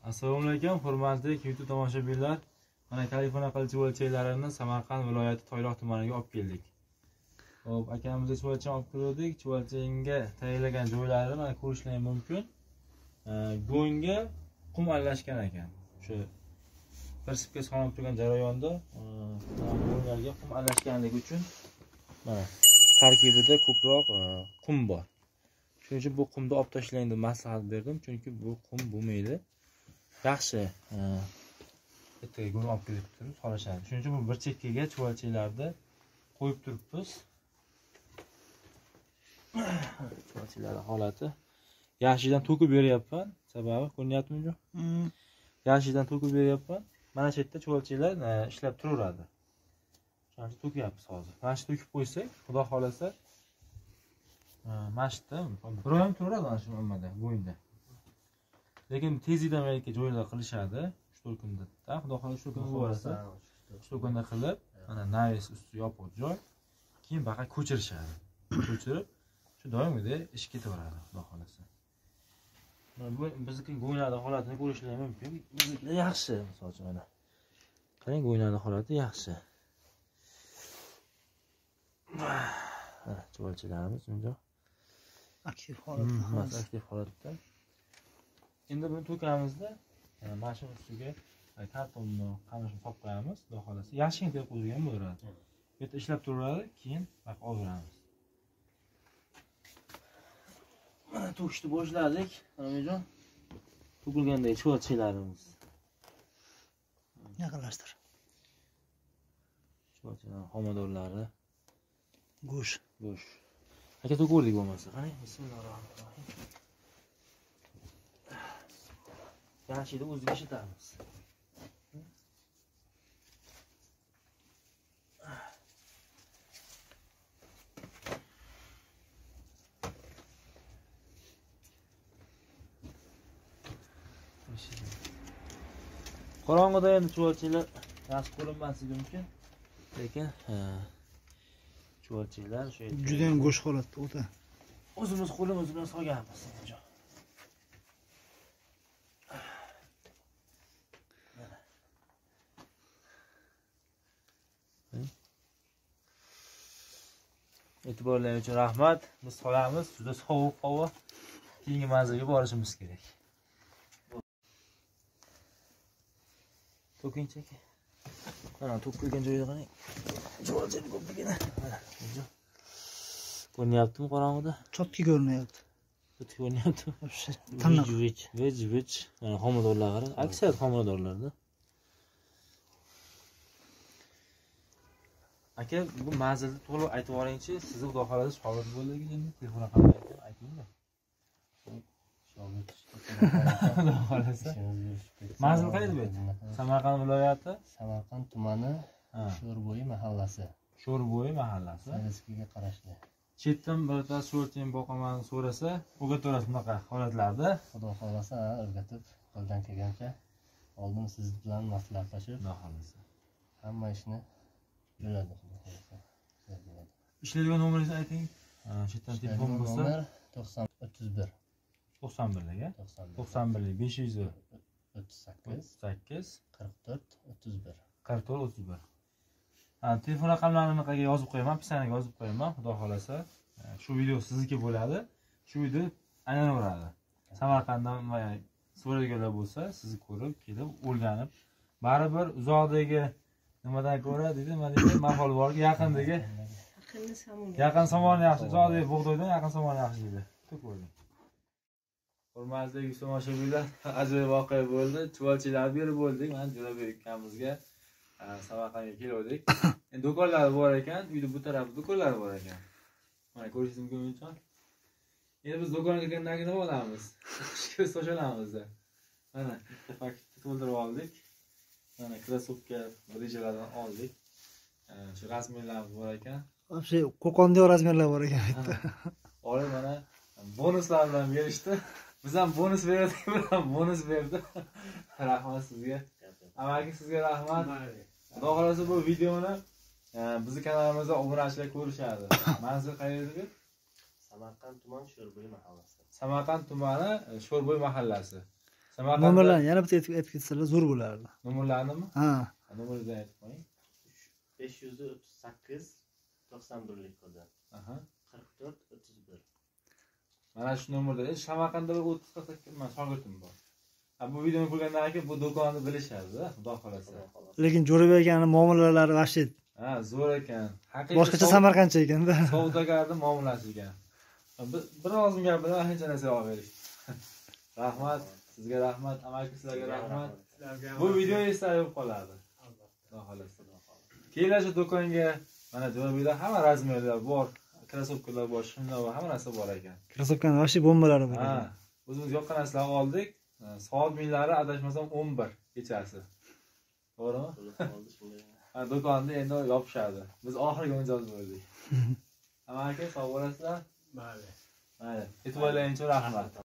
Assalomu alaykum, hurmatli YouTube tomoshabinlar. Mana Kalifona qilchi o'lchaklarini Samarqand viloyati Toyloq tumaniga olib keldik. Xo'p, akamizga chuvalchani olib keldik. Chuvalchanga tayyorlagan joylari mana ko'rishingiz mumkin. Go'ngga qum aralashgan ekan. O'sha bir sipga solinib turgan jarayonda go'nglarga qum aralashganligi uchun mana tarkibida ko'proq qum bor. Shuning uchun bu qumni olib tashlang deb maslahat berdim, chunki bu qum bo'lmaydi. Yaxshi. Bittaga go'ng olib kelib turib solishadi. Shuning uchun bu bir chekkaga chuvalchalarda qo'yib turibmiz. Chuvalchalar holati. Yashidan to'kib beryapman. Sababi ko'ryapmizmi? Yashidan to'kib beryapman. Mana shu yerda chuvalchalar ishlab turaveradi. Shuning to'kyapmiz hozir. Mana shu to'kib qo'ysak, xudo xolasa, mana shu yerda biroyam turaveradi mana shu nimada, bo'yinda. Lekin tezlikdan belki joylar qilishadi, 3-4 kunda. Xudo xolasa shu kun bo'lsa, shu kunda qilib, mana navis usti yopiq joy, keyin baqa ko'chirishadi. Ko'chirib, shu doimgidek ish ketaveradi, xudo xolasa. Bu bizniki go'nglarning holatini ko'rishingiz mumkin. Bizniki yaxshi, misol uchun mana. Qarang, go'nglarning holati yaxshi. Chuvalchalarimiz bunday aktiv holatda. Aktiv holatda. Endi buni to'kamizda mashina ustiga kartonni, qamishni solib qo'yamiz, xudo xolasa. Yashing deb qo'ygan bo'laradi. Bu yerda ishlab turaveradi, keyin baq olamiz. Mana to'kishni boshladik. Onajon. To'kilgandagi chuvalchalarimiz. Yaqinlashtir. Chuvalchalar xomodorlari. Go'sht. Aka to'kirdik bo'lmasa. Qani, bismillahirrohmanirrohim. Yashida o'ziga ishlatamiz. Qorong'ida endi chuvalchalar yaxshi ko'rinmasligi mumkin. Lekin chuvalchalar shu yerda Juda ham go'sht holatda o'ta. O'zimiz qo'limiz bilan solganmiz. E'tiborlaringiz uchun rahmat. Biz solamiz, juda sovuq havo. Keyingi manzilga borishimiz kerak. To'kinchi aka. Mana to'kilgan joyda qarang. Chuvalchani ko'pligini. Mana, ko'ryaptimi qorong'ida? Chotki ko'rinyapti. Chotki ko'ryapti. Taniq. Vej. Mana xomodorlar qarang. Aksariyat xomodorlarda. Aka, bu manzilni to'liq aytib yuboringchi. Sizni xudo xolasa shogird bo'ldik endi. Telefon raqamini ayting-da. Shogird. Xudo xolasa. Manzil qayerda bu? Samarqand viloyati, Samarqand tumani, Sho'rbo'yi mahallasi. Sho'rbo'yi mahallasi. Sayilskiga qarashli. Chetdan birorta sho'rchang boqaman so'rasa, o'rgataverasiz bunaqa holatlarda. Xudo xolasa o'rgatib, qo'ldan kelgancha oldin siz bilan maslahatlashib, Xudo xolasa. hamma ishni bo'ladi, xudo xolasa. Ishlaydigan nomeringizni ayting. Chetdan telefon bo'lsa, Nomer 9031 91ga 91 538 38 44 31. 44 31. Telefon raqamlarini yozib qo'yaman, pisanaga yozib qo'yaman, xudo xolasa. Shu video sizniki bo'ladi. Shu video aylanaveradi. Samarqanddan so'raganlar bo'lsa, sizni ko'rib, kelib, o'rganib, baribir uzoqdagi nimadan ko'ra dedi, mana mahol bor, yaqindagi yaqin somon yaxshi, uzoqdagi bug'doydan yaqin somon yaxshi dedi. To'kildi. Hurmatli tomoshabinlar, ajoyib voqea bo'ldi. Chuvalchalar berib bo'ldik. Mana Jo'rabek akamizga Samarqandga keldik. Endi do'konlar bor ekan, uyning bu tarafida do'konlar bor ekan. Mana ko'rishingiz mumkin ekan. Endi biz do'konga kelgandan keyin nima qilamiz? Ko'z toshalamizda. Mana bitta paketni to'ldirib oldik. Mana krossovka rejalardan oldik. Shu razmerlarimiz bor ekan. Вообще qo'qonda razmerlar bor ekan bitta. Olib mana bonuslar bilan berishdi. Biz ham bonus berdik, biz ham bonus berdi. Rahmat sizga. Amaki sizga rahmat. Xudo xolasa bu videoni bizning kanalimizda obunachilar ko'rishadi. Manzil qayerda? Samarqand tumani Sho'rbo'yi mahallasi. Samarqand tumani Sho'rbo'yi mahallasi. Samarqandda Nomerlarni yana bitta aytib ketsalar zo'r bo'lardi. nomerlarnimi? Ha. Nomerlarni aytib qo'ying. 538 91lik kodi. Aha. 44 31. Mana shu nomerda Samarqandda bir 30 men shogirdim bor. Bu videoni ko'rgandan keyin bu do'konni bilishadi-da, xudo xolasa. Lekin Jo'rabek akani muomalalari vashit. Ha, zo'r ekan. Haqiqiy Boshqacha Samarqandcha ekanda. savdogarning muomalasi ekan. Bir og'zim gap bilan hech narsa olib berishdi. Rahmat, sizga rahmat, amaki sizlarga rahmat. Bu video esda qoladi. Xudo xolasa. Kelasi do'konga mana Jo'rabekda hamma razmerlar bor, krossovkalar bor, shimlar bor, hamma narsa bor ekan. Krossovkani vashit bombalari bor. Ha, o'zimiz yoqqan narsalarni oldik. Soat millari adashmasam 11 kechasi. To'g'rimi? Ha, do'konni endi yopishadi. Biz oxirgi mijoz bo'ldik. Amaki sog' bo'lasizlar? Mayli. Mayli. E'tiborlaringiz uchun rahmat.